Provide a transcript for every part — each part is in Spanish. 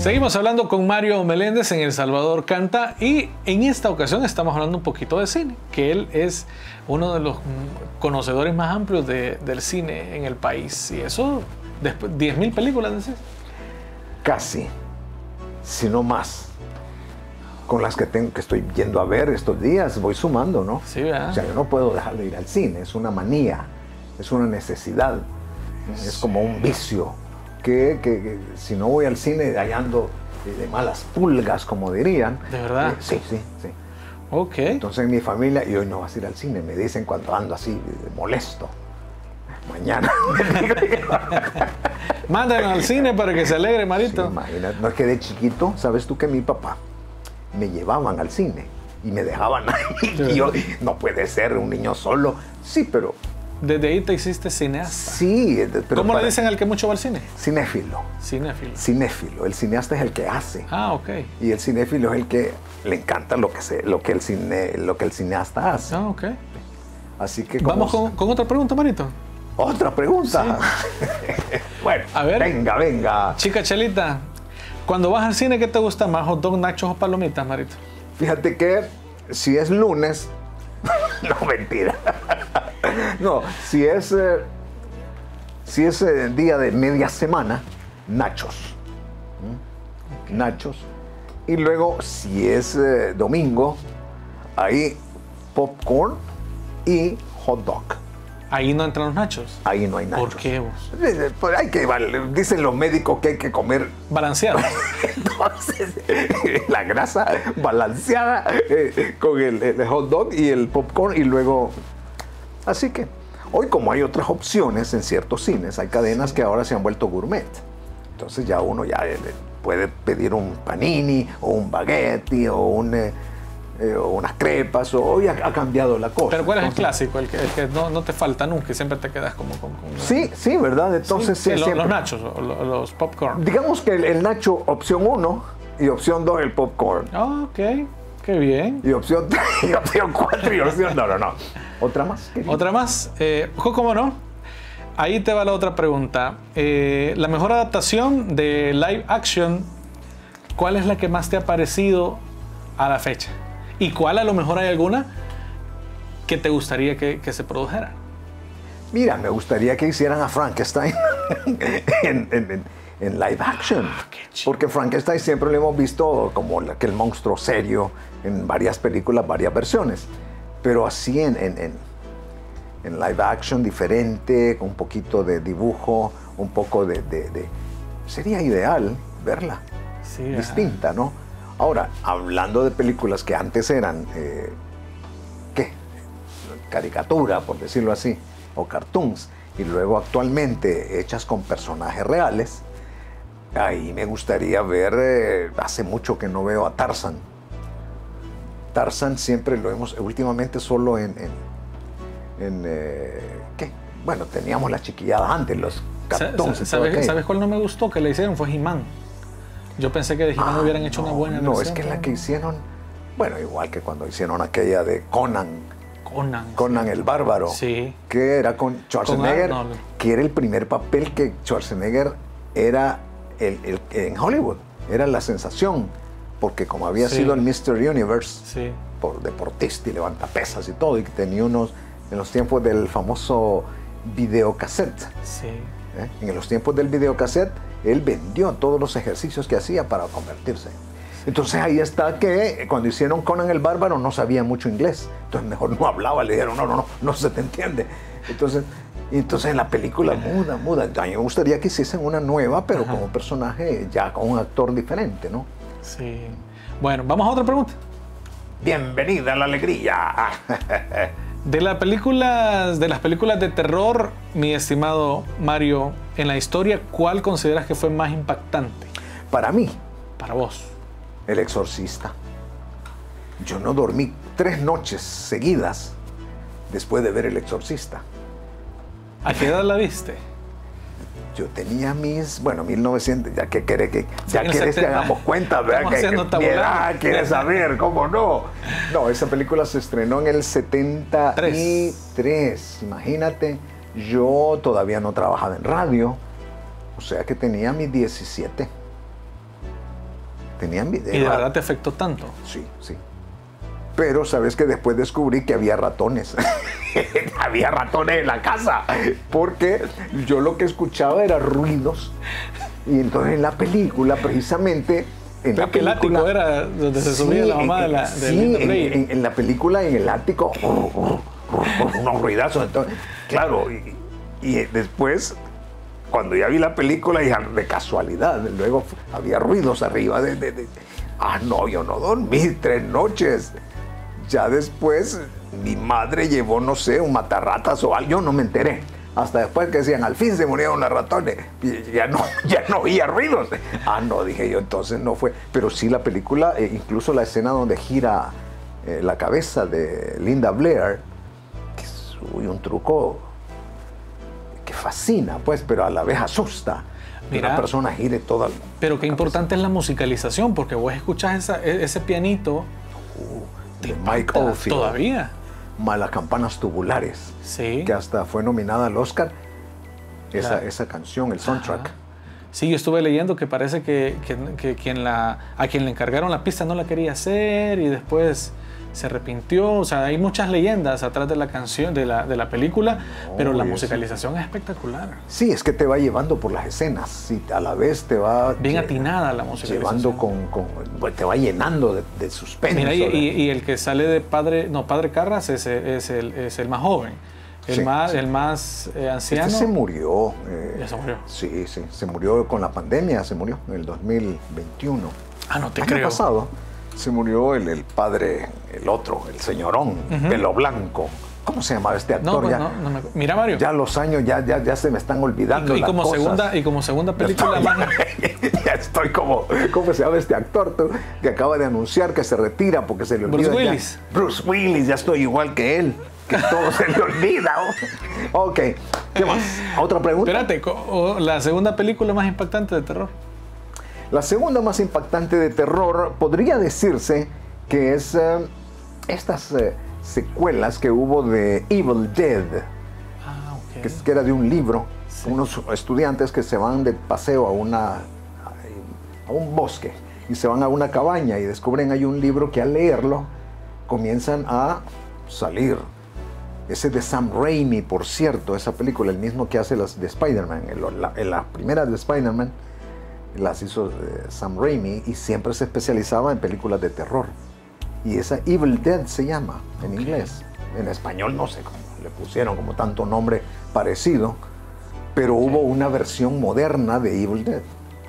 Seguimos hablando con Mario Meléndez en El Salvador Canta y en esta ocasión estamos hablando un poquito de cine, que él es uno de los conocedores más amplios del cine en el país. Y eso, 10.000 películas, ¿decís? Casi, si no más. Con las que estoy yendo a ver estos días, voy sumando, ¿no? Sí, ¿verdad? O sea, yo no puedo dejar de ir al cine, es una manía, es una necesidad, es como un vicio. Que si no voy al cine, ahí ando de malas pulgas, como dirían. ¿De verdad? Sí. Ok. Entonces en mi familia, y hoy no vas a ir al cine, me dicen cuando ando así molesto. Mañana. Mándanos al cine para que se alegre, Marito. Sí, imagínate. No, es que de chiquito, sabes tú que mi papá me llevaban al cine y me dejaban ahí. Y yo, no puede ser un niño solo. Sí, pero... Desde ahí te hiciste cineasta. Sí, pero ¿Cómo le dicen al que mucho va al cine? Cinéfilo. Cinéfilo. Cinéfilo. El cineasta es el que hace. Ah, ok. Y el cinéfilo es el que le encanta lo que el cineasta hace. Ah, ok. Así que vamos con otra pregunta, Marito. ¿Otra pregunta? Sí. Bueno, a ver, venga. Chica Chelita, cuando vas al cine, ¿qué te gusta más? ¿Hot dog, nachos o palomitas, Marito? Fíjate que si es lunes, no, mentira. No, si es día de media semana, nachos. Okay. Nachos. Y luego, si es domingo, ahí popcorn y hot dog. Ahí no entran los nachos. Ahí no hay nachos. ¿Por qué vos? Pues dicen los médicos que hay que comer balanceado. Entonces, la grasa balanceada con el hot dog y el popcorn y luego... Así que hoy, como hay otras opciones en ciertos cines, hay cadenas que ahora se han vuelto gourmet. Entonces ya uno puede pedir un panini o un baguette o unas crepas, o hoy ha cambiado la cosa. ¿Pero cuál es el clásico? El que no te falta nunca y siempre te quedas como con Sí, ¿verdad? Entonces sí, los nachos, los popcorn. Digamos que el nacho opción 1 y opción 2 el popcorn. Ok, qué bien. Y opción 3 y opción 4 y opción... No. ¿Otra más? ¿Otra más? ¿Cómo no? Ahí te va la otra pregunta. La mejor adaptación de live action, ¿cuál es la que más te ha parecido a la fecha? ¿Y cuál a lo mejor hay alguna que te gustaría que se produjera? Mira, me gustaría que hicieran a Frankenstein en live action. Porque Frankenstein siempre lo hemos visto como aquel monstruo serio en varias películas, varias versiones. Pero así en live action diferente, con un poquito de dibujo, un poco sería ideal verla. Sí, distinta, ¿no? Ahora, hablando de películas que antes eran, caricatura, por decirlo así, o cartoons, y luego actualmente hechas con personajes reales, ahí me gustaría ver, hace mucho que no veo a Tarzan. Tarzan siempre lo hemos, últimamente solo bueno, teníamos las chiquilladas antes, los cartoons. ¿Sabes cuál no me gustó que le hicieron? Fue He-Man. Yo pensé que de He-Man hubieran hecho una buena versión. No, es que la que hicieron, bueno, igual que cuando hicieron aquella de Conan sí. el Bárbaro, sí. Que era con Schwarzenegger, que era el primer papel que Schwarzenegger era en Hollywood, era la sensación, porque como había sido el Mr. Universe, por deportista y levantapesas y todo, y que tenía unos, en los tiempos del famoso videocassette, en los tiempos del videocassette, él vendió todos los ejercicios que hacía para convertirse. Entonces ahí está que cuando hicieron Conan el Bárbaro no sabía mucho inglés, entonces mejor no hablaba, le dijeron no se te entiende. Entonces en la película muda. A mí me gustaría que hiciesen una nueva, pero como personaje ya con un actor diferente, ¿no? Sí. Bueno, vamos a otra pregunta. Bienvenida a la alegría. De las películas de terror, mi estimado Mario, en la historia, ¿cuál consideras que fue más impactante? Para mí. Para vos. El Exorcista. Yo no dormí 3 noches seguidas después de ver El Exorcista. ¿A qué edad la viste? Yo tenía 1900, ya que querés que hagamos cuenta, ¿verdad? ¿Qué edad quieres saber? ¿Cómo no? No, esa película se estrenó en el 73. Imagínate, yo todavía no trabajaba en radio, o sea que tenía mis 17. Tenían video. ¿Y de verdad te afectó tanto? Sí, sí. Pero sabes que después descubrí que había ratones. Había ratones en la casa. Porque yo lo que escuchaba era ruidos. Y entonces en la película, precisamente... Pero que el ático era donde se subía la mamá de Linda Blair. En la película, en el ático, unos ruidazos. Entonces, claro, y después... Cuando ya vi la película, ya de casualidad, luego había ruidos arriba no, yo no dormí 3 noches. Ya después, mi madre llevó, no sé, un matarratas o algo, yo no me enteré. Hasta después que decían, al fin se murieron los ratones, y ya no oía ruidos. No, dije yo, entonces no fue. Pero sí la película, incluso la escena donde gira la cabeza de Linda Blair, que es un truco que fascina, pues, pero a la vez asusta. Mira, una persona gire toda. Pero qué importante es la musicalización, porque vos escuchás ese pianito de Mike Oldfield. Todavía. Más las campanas tubulares. Sí. Que hasta fue nominada al Oscar. Esa canción, el soundtrack. Ajá. Sí, yo estuve leyendo que parece que a quien le encargaron la pista no la quería hacer y después se arrepintió. O sea, hay muchas leyendas atrás de la canción, de la película, pero la musicalización es espectacular. Sí, es que te va llevando por las escenas y a la vez te va... Bien atinada la musicalización. Llevando te va llenando de suspenso. Mira, y el que sale de Padre Carras es el más joven. El más anciano. Este se murió. Ya se murió. Sí, se murió con la pandemia, se murió en el 2021. No te creo. creo. El año pasado se murió el padre, el otro, el señorón, pelo blanco. ¿Cómo se llamaba este actor? Mira, Mario. Ya los años ya se me están olvidando. Y como segunda película más. Ya estoy como. ¿Cómo se llama este actor que acaba de anunciar que se retira porque se le olvida? Bruce Willis. Bruce Willis, ya estoy igual que él. Que todo se le olvida. Ok, ¿qué más? ¿Otra pregunta? Espérate, la segunda película más impactante de terror. La segunda más impactante de terror podría decirse que es estas secuelas que hubo de Evil Dead, okay. que era de un libro, unos estudiantes que se van de paseo a un bosque y se van a una cabaña y descubren ahí un libro que al leerlo comienzan a salir. Ese de Sam Raimi, por cierto, esa película, el mismo que hace las de Spider-Man, en la primera de Spider-Man, las hizo Sam Raimi y siempre se especializaba en películas de terror. Y esa Evil Dead se llama en inglés. En español no sé cómo le pusieron como tanto nombre parecido, pero hubo una versión moderna de Evil Dead.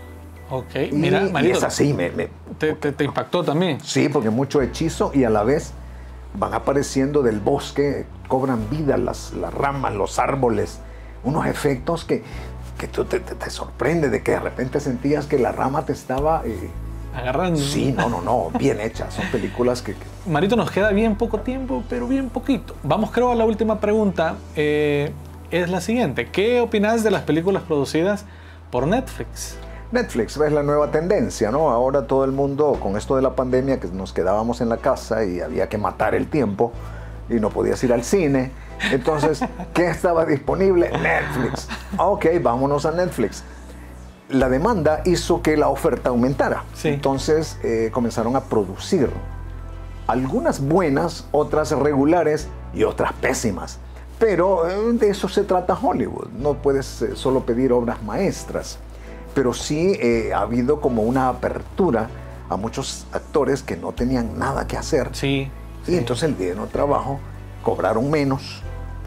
Ok, mira, Marito, y esa sí te impactó también. Sí, porque mucho hechizo y a la vez van apareciendo del bosque, cobran vida las ramas, los árboles, unos efectos que tú te sorprende de que de repente sentías que la rama te estaba agarrando. Sí, no, bien hechas. Son películas que... Marito, nos queda bien poco tiempo, pero bien poquito. Vamos, creo, a la última pregunta. Es la siguiente. ¿Qué opinas de las películas producidas por Netflix? Netflix es la nueva tendencia, ¿no? Ahora todo el mundo, con esto de la pandemia, que nos quedábamos en la casa y había que matar el tiempo y no podías ir al cine. Entonces, ¿qué estaba disponible? Netflix. Ok, vámonos a Netflix. La demanda hizo que la oferta aumentara. Sí. Entonces comenzaron a producir algunas buenas, otras regulares y otras pésimas. Pero de eso se trata Hollywood. No puedes solo pedir obras maestras. Pero sí ha habido como una apertura a muchos actores que no tenían nada que hacer. Sí. Y entonces el día de no trabajo cobraron menos.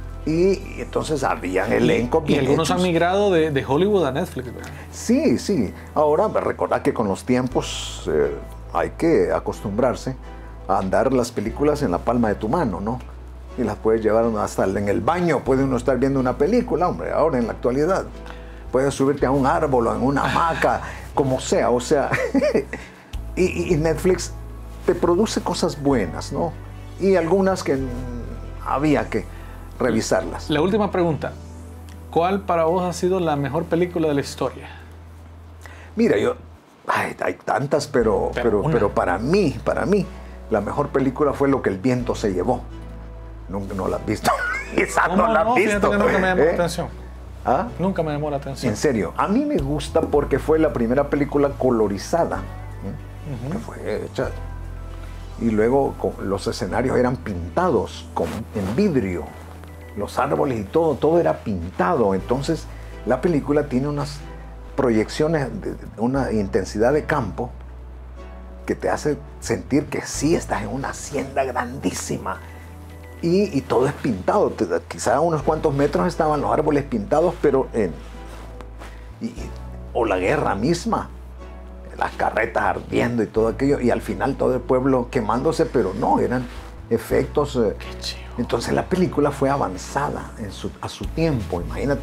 Y entonces habían elenco bien Y algunos hechos. han migrado de Hollywood a Netflix. Sí. Ahora, recordad que con los tiempos hay que acostumbrarse a andar las películas en la palma de tu mano, ¿no? Y las puedes llevar hasta en el baño, puede uno estar viendo una película, hombre, ahora en la actualidad. Puedes subirte a un árbol o en una hamaca, como sea, o sea. y Netflix te produce cosas buenas, ¿no? Y algunas que había que revisarlas. La última pregunta. ¿Cuál para vos ha sido la mejor película de la historia? Mira, hay tantas, pero para mí, la mejor película fue Lo que el viento se llevó. No la has visto. Esa no la has visto. Fíjate que nunca me llamó la atención. ¿Ah? Nunca me llamó la atención. En serio, a mí me gusta porque fue la primera película colorizada. que fue hecha. Y luego los escenarios eran pintados en vidrio. Los árboles y todo era pintado. Entonces la película tiene unas proyecciones, una intensidad de campo que te hace sentir que sí estás en una hacienda grandísima. Y todo es pintado. Quizá a unos cuantos metros estaban los árboles pintados, pero o la guerra misma, las carretas ardiendo y todo aquello, y al final todo el pueblo quemándose, pero no, eran efectos. Entonces la película fue avanzada a su tiempo. Imagínate,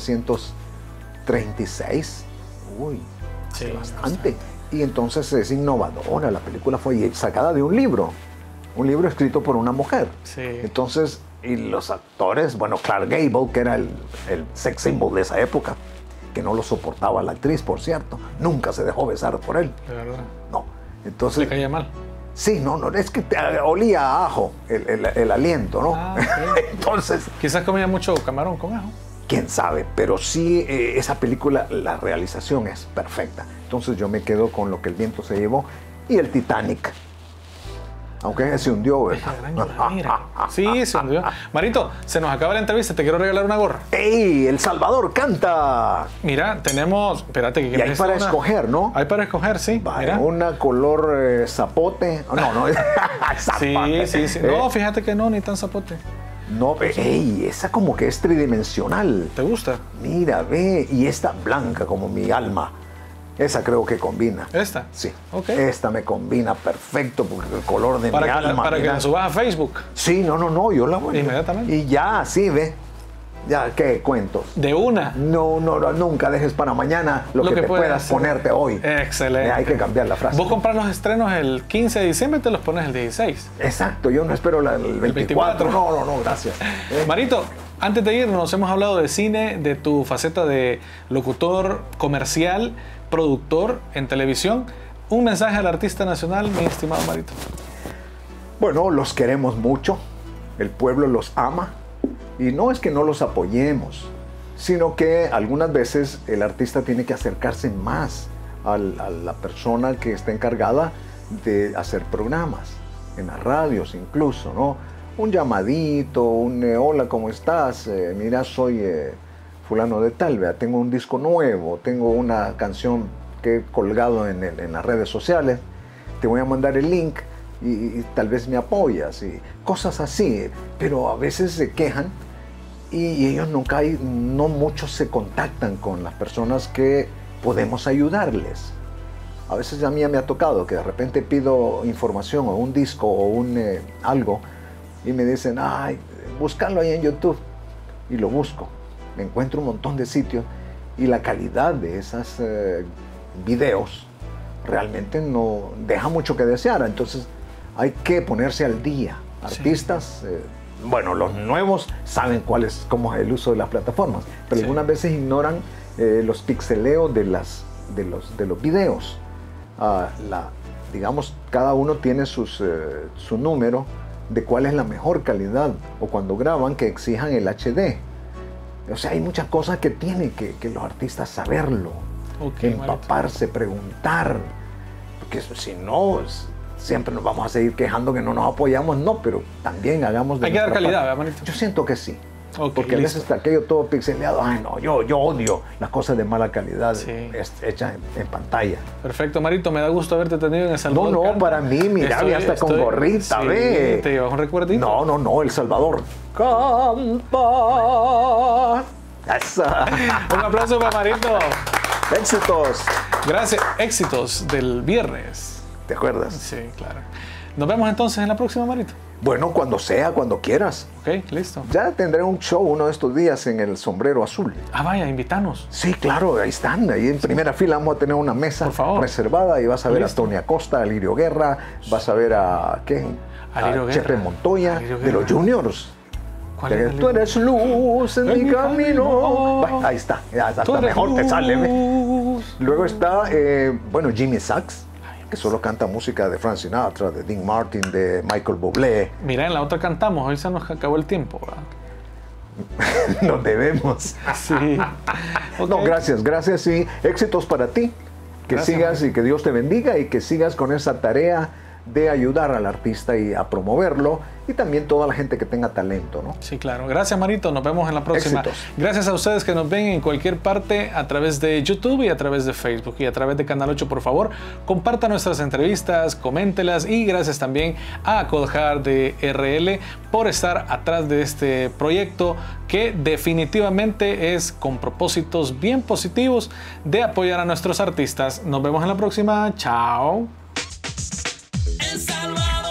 1936. Uy, sí, bastante. Y entonces es innovadora. La película fue sacada de un libro escrito por una mujer. Sí. Entonces, y los actores, bueno, Clark Gable, que era el sex symbol de esa época, que no lo soportaba la actriz, por cierto, nunca se dejó besar por él. ¿De verdad? No. Entonces, ¿le caía mal? Sí, no, es que olía a ajo el aliento, ¿no? Ah, okay. Entonces, quizás comía mucho camarón con ajo. Quién sabe, pero sí, esa película, la realización es perfecta. Entonces yo me quedo con Lo que el viento se llevó y el Titanic. Aunque se hundió, ¿verdad? Sí, se hundió. Marito, se nos acaba la entrevista, te quiero regalar una gorra. ¡Ey! El Salvador canta. Mira, tenemos, espérate que y hay para escoger, ¿no? Hay para escoger, sí. Vaya, una color zapote. No. Sí. No, fíjate que no, ni tan zapote. No, ey, esa como que es tridimensional. ¿Te gusta? Mira, ve, y esta blanca como mi alma. Esa creo que combina. ¿Esta? Sí. Okay. Esta me combina perfecto porque el color de mi alma. Para que la subas a Facebook. Sí, no, yo la voy. Inmediatamente. Y ya, sí, ve. Ya, ¿qué cuentos? De una. No, nunca dejes para mañana lo que te puedas ponerte hoy. Excelente. Hay que cambiar la frase. Vos compras los estrenos el 15 de diciembre y te los pones el 16. Exacto, yo no espero el 24. No, gracias. Marito, antes de irnos, hemos hablado de cine, de tu faceta de locutor comercial, productor en televisión. Un mensaje al artista nacional, mi estimado Marito. Bueno, los queremos mucho, el pueblo los ama. Y no es que no los apoyemos, sino que algunas veces el artista tiene que acercarse más a la persona que está encargada de hacer programas, en las radios incluso, ¿no? Un llamadito, hola, ¿cómo estás? Mira, soy fulano de tal, vea, tengo un disco nuevo, tengo una canción que he colgado en las redes sociales, te voy a mandar el link y tal vez me apoyas, y cosas así, pero a veces se quejan y ellos no muchos se contactan con las personas que podemos ayudarles. A veces a mí me ha tocado que de repente pido información o un disco o algo y me dicen, ay, búscalo ahí en YouTube, y lo busco, me encuentro un montón de sitios y la calidad de esos videos realmente no deja mucho que desear. Entonces hay que ponerse al día. Artistas, bueno, los nuevos saben cómo es el uso de las plataformas, pero algunas veces ignoran los pixeleos de los videos. Digamos, cada uno tiene su número de cuál es la mejor calidad, o cuando graban que exijan el HD. O sea, hay muchas cosas que tienen que los artistas saberlo, empaparse, preguntar, porque si no, siempre nos vamos a seguir quejando que no nos apoyamos. No, pero también hagamos de hay que dar calidad, parte. ¿verdad, Manito? Yo siento que sí. Porque a veces está aquello todo pixeleado. Ay, no, yo odio las cosas de mala calidad hechas en pantalla. Perfecto, Marito, me da gusto haberte tenido en El Salvador. No, para mí, mira, ya está con gorrita, ve. ¿Te llevas un recuerdito? No, El Salvador canta. Esa. Un aplauso para Marito. Éxitos. Gracias, éxitos del viernes. ¿Te acuerdas? Sí, claro. Nos vemos entonces en la próxima, Marito. Bueno, cuando quieras. Ok, listo. Ya tendré un show uno de estos días en el Sombrero Azul. Ah, vaya, invítanos. Sí, claro, ahí están. Ahí en primera fila vamos a tener una mesa reservada y vas a ver a Tony Acosta, a Lirio Guerra, vas a ver a Chepe Montoya, de los Juniors. Tú eres luz en mi camino. Bueno, ahí está, hasta mejor te sale. Luego está, Jimmy Sachs, que solo canta música de Frank Sinatra, de Dean Martin, de Michael Bublé. Mira, en la otra cantamos, hoy se nos acabó el tiempo, ¿verdad? Nos debemos. Sí. Okay. No, gracias y éxitos para ti. Que sigas y que Dios te bendiga y que sigas con esa tarea de ayudar al artista y a promoverlo, y también toda la gente que tenga talento, ¿no? Sí, claro. Gracias, Marito. Nos vemos en la próxima. Éxitos. Gracias a ustedes que nos ven en cualquier parte a través de YouTube y a través de Facebook y a través de Canal 8. Por favor, compartan nuestras entrevistas, coméntelas, y gracias también a Cold Hard de RL por estar atrás de este proyecto que definitivamente es con propósitos bien positivos de apoyar a nuestros artistas. Nos vemos en la próxima. Chao. El Salvador.